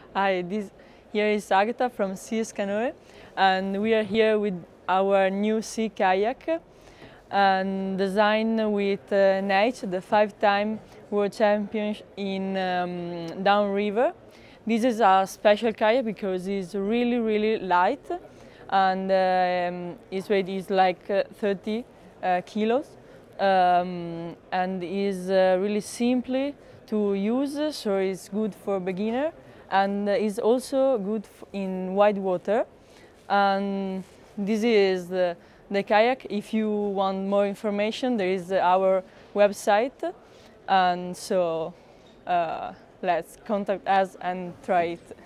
Hi, here is Agatha from Canoe, and we are here with our new sea kayak, and designed with Nate, the 5-time world champion in downriver. This is a special kayak because it's really light, and its weight is like 30 kilos, and is really simple to use, so it's good for beginner, and is also good in wide water. And this is the kayak. If you want more information, there is our website, and so let's contact us and try it.